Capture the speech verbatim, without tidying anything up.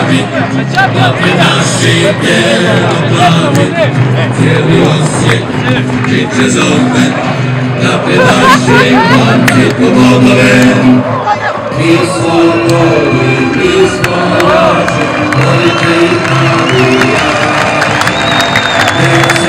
slavi, opet naši bijelo-plavi, cijeli Osijek žiče zove, napred naši momci pobodove. Mi smo goli, mi smo jači, volite ih navija.